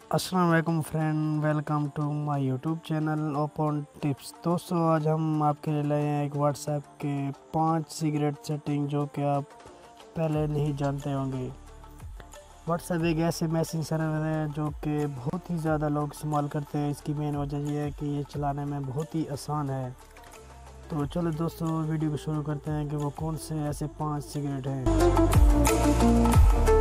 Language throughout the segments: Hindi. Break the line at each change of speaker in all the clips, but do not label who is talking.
अस्सलाम वालेकुम friend, welcome to my YouTube channel open tips. दोस्तों, आज हम आपके लिए लाए हैं एक व्हाट्सएप के 5 सीक्रेट सेटिंग जो कि आप पहले नहीं जानते होंगे। व्हाट्सएप एक ऐसे मैसेजिंग सर्वर है जो कि बहुत ही ज़्यादा लोग इस्तेमाल करते हैं। इसकी मेन वजह यह है कि ये चलाने में बहुत ही आसान है। तो चलो दोस्तों, वीडियो को शुरू करते हैं कि वो कौन से ऐसे 5 सीक्रेट हैं।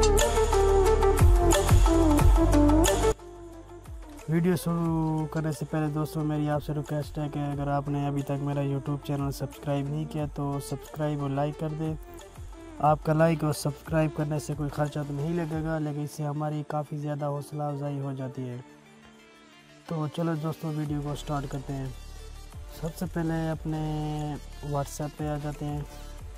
वीडियो शुरू करने से पहले दोस्तों, मेरी आपसे रिक्वेस्ट है कि अगर आपने अभी तक मेरा यूट्यूब चैनल सब्सक्राइब नहीं किया तो सब्सक्राइब और लाइक कर दें। आपका लाइक और सब्सक्राइब करने से कोई खर्चा तो नहीं लगेगा, लेकिन इससे हमारी काफ़ी ज़्यादा हौसला अफजाई हो जाती है। तो चलो दोस्तों, वीडियो को स्टार्ट करते हैं। सबसे पहले अपने व्हाट्सएप पे आ जाते हैं।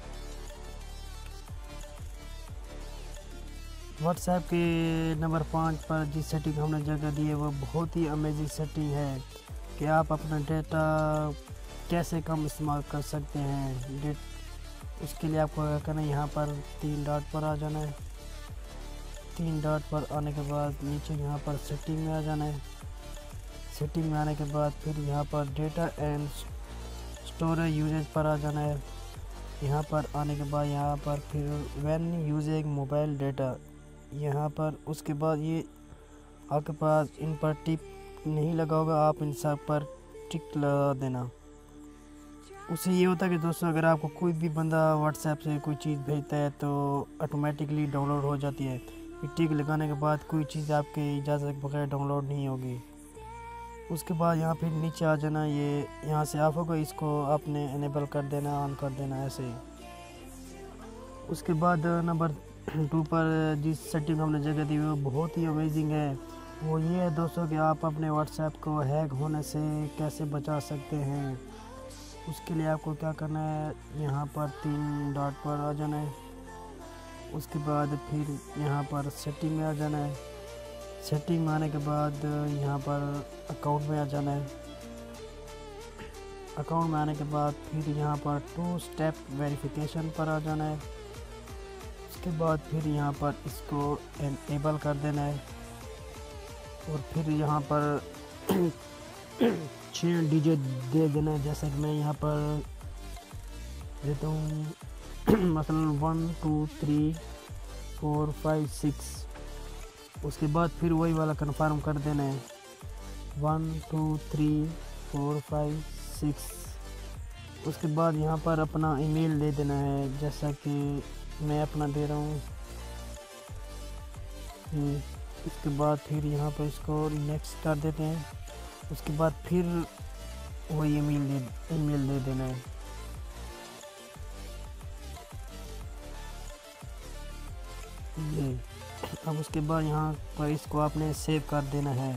व्हाट्सएप के नंबर 5 पर जिस सेटिंग हमने जगह दी है वो बहुत ही अमेजिंग सेटिंग है कि आप अपना डेटा कैसे कम इस्तेमाल कर सकते हैं। उसके लिए आपको क्या करना है, यहाँ पर 3 डॉट पर आ जाना है। 3 डॉट पर आने के बाद नीचे यहाँ पर सेटिंग में आ जाना है। सेटिंग में आने के बाद फिर यहाँ पर डेटा एंड स्टोरेज यूजेज पर आ जाना है। यहाँ पर आने के बाद यहाँ पर फिर व्हेन यूजिंग मोबाइल डेटा, यहाँ पर उसके बाद ये आपके पास इन पर टिक नहीं लगा होगा, आप इन सब पर टिक लगा देना। उससे ये होता है कि दोस्तों, अगर आपको कोई भी बंदा व्हाट्सएप से कोई चीज़ भेजता है तो ऑटोमेटिकली डाउनलोड हो जाती है। ये टिक लगाने के बाद कोई चीज़ आपके इजाज़त के बगैर डाउनलोड नहीं होगी। उसके बाद यहाँ फिर नीचे आ जाना, ये यहाँ से ऑफ होगा, इसको आपने इनेबल कर देना, ऑन कर देना ऐसे ही। उसके बाद नंबर 2 पर जिस सेटिंग हमने जगह दी वो बहुत ही अमेजिंग है। वो ये है दोस्तों कि आप अपने व्हाट्सएप को हैक होने से कैसे बचा सकते हैं। उसके लिए आपको क्या करना है, यहाँ पर 3 डॉट पर आ जाना है। उसके बाद फिर यहाँ पर सेटिंग में आ जाना है। सेटिंग में आने के बाद यहाँ पर अकाउंट में आ जाना है। अकाउंट में आने के बाद फिर यहाँ पर 2 स्टेप वेरिफिकेशन पर आ जाना है। उसके बाद फिर यहाँ पर इसको एनेबल कर देना है और फिर यहाँ पर 6 डिजिट दे देना है। जैसा कि मैं यहाँ पर देता हूँ मसलन 1 2 3 4 5 6। उसके बाद फिर वही वाला कन्फर्म कर देना है 1 2 3 4 5 6। उसके बाद यहाँ पर अपना ईमेल दे देना है, जैसा कि मैं अपना दे रहा हूँ। इसके बाद फिर यहाँ पर इसको नेक्स्ट कर देते हैं। उसके बाद फिर वही ईमेल दे देना है। ये अब उसके बाद यहाँ पर इसको आपने सेव कर देना है।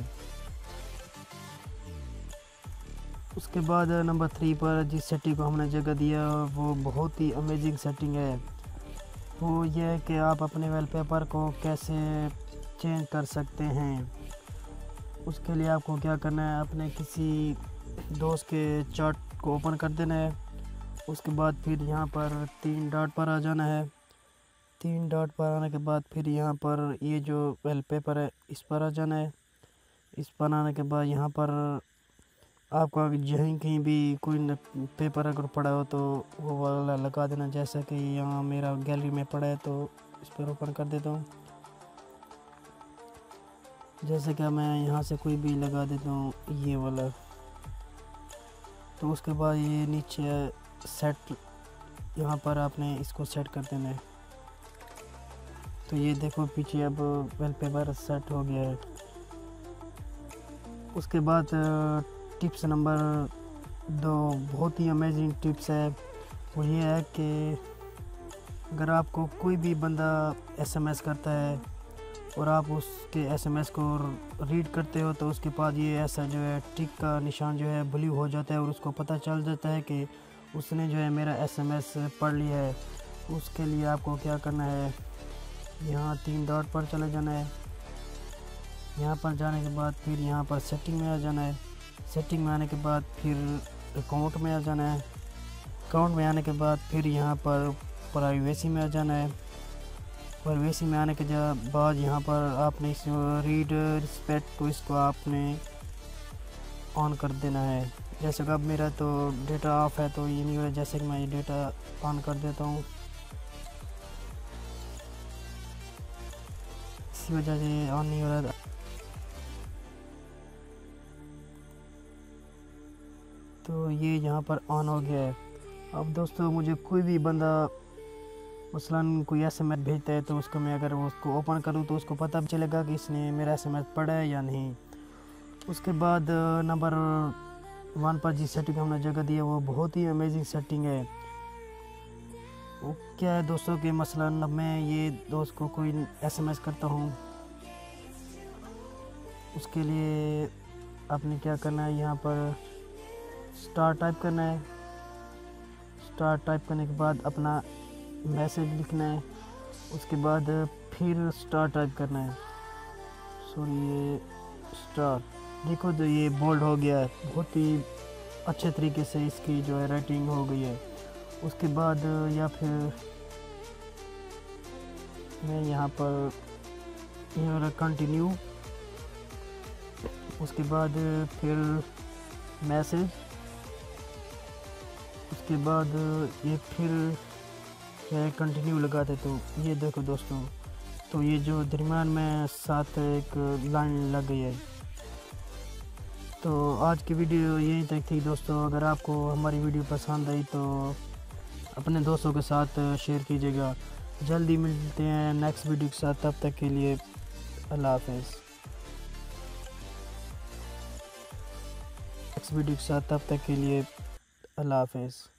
उसके बाद नंबर 3 पर जिस सेटिंग को हमने जगह दिया वो बहुत ही अमेजिंग सेटिंग है। वो ये है कि आप अपने वॉलपेपर को कैसे चेंज कर सकते हैं। उसके लिए आपको क्या करना है, अपने किसी दोस्त के चार्ट को ओपन कर देना है। उसके बाद फिर यहाँ पर 3 डॉट पर आ जाना है। 3 डॉट पर आने के बाद फिर यहाँ पर ये जो वॉलपेपर है इस पर आ जाना है। इस पर आने के बाद यहाँ पर आपका जहीं कहीं भी कोई पेपर अगर पड़ा हो तो वो वाला लगा देना। जैसा कि यहाँ मेरा गैलरी में पड़ा है तो इस पर ओपन कर देता हूँ। जैसे कि मैं यहाँ से कोई भी लगा देता हूँ ये वाला। तो उसके बाद ये नीचे सेट, यहाँ पर आपने इसको सेट कर देना है। तो ये देखो पीछे अब वॉलपेपर सेट हो गया है। उसके बाद टिप्स नंबर 2 बहुत ही अमेजिंग टिप्स है। वो ये है कि अगर आपको कोई भी बंदा एसएमएस करता है और आप उसके एसएमएस को रीड करते हो तो उसके पास ये ऐसा जो है टिक का निशान जो है ब्लू हो जाता है और उसको पता चल जाता है कि उसने जो है मेरा एसएमएस पढ़ लिया है। उसके लिए आपको क्या करना है, यहाँ 3 डॉट पर चले जाना है। यहाँ पर जाने के बाद फिर यहाँ पर सेटिंग में आ जाना है। सेटिंग में आने के बाद फिर अकाउंट में आ जाना है। अकाउंट में आने के बाद फिर यहाँ पर प्राइवेसी में आ जाना है। और वैसे में आने के बाद यहाँ पर आपने इस रीड रिस्पेक्ट को इसको आपने ऑन कर देना है। जैसे कि अब मेरा तो डेटा ऑफ है तो ये नहीं हो रहा, जैसे कि मैं ये डेटा ऑन कर देता हूँ, इसी वजह से ऑन नहीं हो रहा था। तो ये यहाँ पर ऑन हो गया है। अब दोस्तों मुझे कोई भी बंदा मसलन कोई SMS भेजता है तो उसको मैं अगर वो उसको ओपन करूँ तो उसको पता भी चलेगा कि इसने मेरा SMS पढ़ा है या नहीं। उसके बाद नंबर 1 पर जिस सेटिंग हमने जगह दी है वो बहुत ही अमेजिंग सेटिंग है। वो क्या है दोस्तों कि मसलन मैं ये दोस्त को कोई SMS करता हूँ, उसके लिए आपने क्या करना है, यहाँ पर स्टार टाइप करना है। स्टार टाइप करने के बाद अपना मैसेज लिखना है, उसके बाद फिर स्टार टाइप करना है। सॉरी, ये स्टार देखो तो ये बोल्ड हो गया है, बहुत ही अच्छे तरीके से इसकी जो है राइटिंग हो गई है। उसके बाद या फिर मैं यहाँ पर कंटिन्यू, उसके बाद फिर मैसेज, उसके बाद ये फिर कंटिन्यू लगाते। तो ये देखो दोस्तों, तो ये जो दरमियान में साथ एक लाइन लग गई है। तो आज की वीडियो यहीं तक थी दोस्तों। अगर आपको हमारी वीडियो पसंद आई तो अपने दोस्तों के साथ शेयर कीजिएगा। जल्दी मिलते हैं नेक्स्ट वीडियो के साथ, तब तक के लिए अल्लाह हाफ़िज़। नेक्स्ट वीडियो के साथ तब तक के लिए अल्लाह हाफ़िज़।